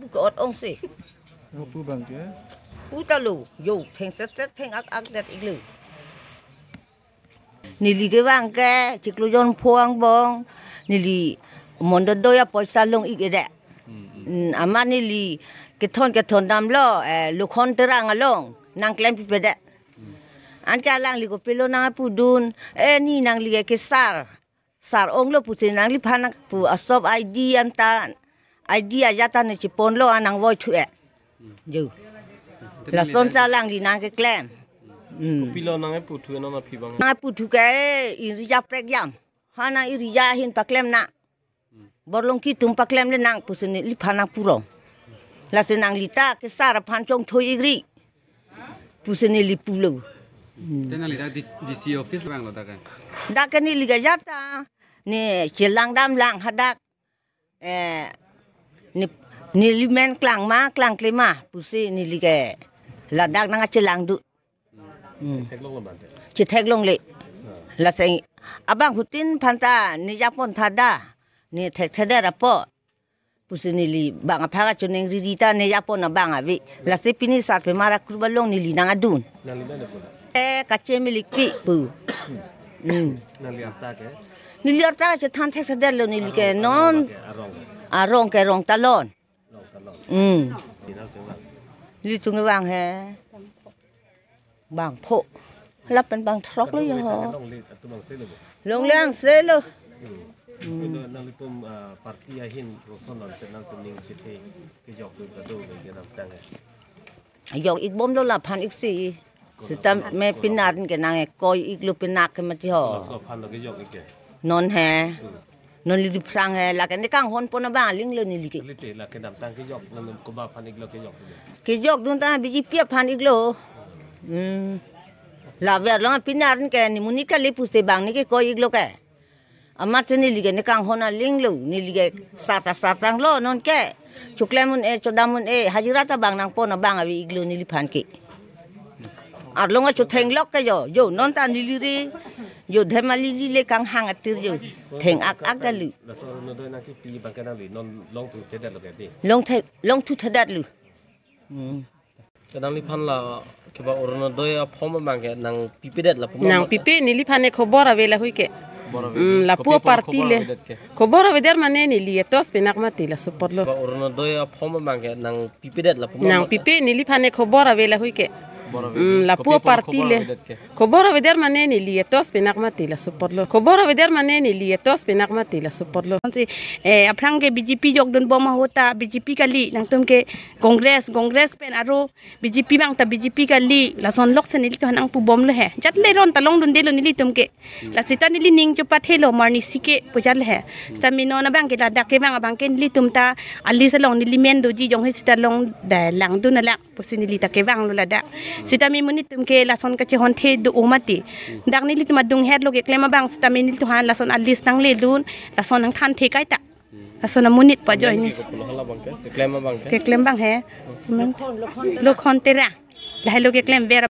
buka ot ong si. Pu bang ke? Pu talu, yo theng set theng ak dat iglu. Nili ke bang ke, ciklu jon puang bong, nili Orunodoi ya poisa long igede. Ama nili keton dam lo, lukon terang along, nang klem pipede. Anka lang ligo pelo nang pudun, ni nang liga kesar. Sar ong lo pusin nang li panak pu asop ID anta ID ajata ne cipon lo anang voi thue. Jo. La son sa lang li nang ke klem. Pilo nang pu thue no na phi bang. Nang pu thu ke irija prek yam. Hana irija hin pa klem na. Borlong ki tum pa klem le nang pusin li panak puro. La senang lita kesar pan chong thoi igri. Pusin li pulo. Tena lita DC office bang lo dakan. Dakan ni liga jata ni celang dam lang hadak ni limen klang ma klang klima pusi ni liga ladak nang celang du cetek long le la sei abang hutin phanta ni japon thada ni thek thada rapo pusi ni li bang apha chuneng ririta ni japon na bang avi la se pini sat pe mara kurbalong ni li nang adun Kache Milikpi pu. Nili arta je than thek thadel lo nili ke non Arong ke Rongtalon. Nili tung bang he. Bang pho. Lap pen bang throk lo yo. Long lang se lo. Nang litum parti ahin rosonon tenang tuning sithe ke jok du kado ke nam tang. Yok ik bom lo la phan ik si. Sitam me pinarin ke nang koi iglu pinak ke mati ho. So phan lo ke jok ike. Non he. Non li prang he la ke ni kang hon pona ba ling lo ni li ke. Lite la ke nam tang ke jok nam ko ba phan iglo ke jok. Ke jok dun ta biji pia phan iglo. La ver lo pinarin ke ni munika li puste bang ni ke koi iglo ke. Amat ni li ke ni kang hona ling lo ni li ke satang lo non ke. Chuklemun chodamun hajirata bang nang pona bang abi iglo ni li phan ke. Arlong acho theng lok ka yo non ta niliri yo dhema lili le kang hang atir yo theng ak dalu La so Orunodoi na ki pi bang ke nang li non long tu chedat lo ke ti. long tu thadat lu Kadang li phan la ke ba Orunodoi a phom bang ke nang pipidet la nang pipe ni li phane khobor avela huike la puo parti le khobor aveder mane ni li etos penak mati la support lo Orunodoi a phom bang ke nang pipidet la nang pipe ni li phane khobor avela huike la puo parti le khobor aveder mane ni li etos penak mati la support lo khobor aveder mane ni li etos penak mati la support lo aprang ke BJP jok don boma hota BJP kali nang tum ke congress pen aro BJP bang ta BJP kali la son lok sen li to nang pu bom le he jat le ron talong dun de lo ni li tum ke la sita ni li ning chu pathelo marni sike pujal he stamino na bang ke la dak ke bang ke li tum ta ali sa long ni li men do ji jong he sita long da lang du na la pusin li ta ke bang lo la da sita mi munit tum ke la son ka che hon the do omati dak ni li tum dung head lo ke klema bang sita mi ni to han la son alis nang le dun la son nang than the kai ta la son munit pa joy ni ke klem bang he lo khon tera la lo ke klem vera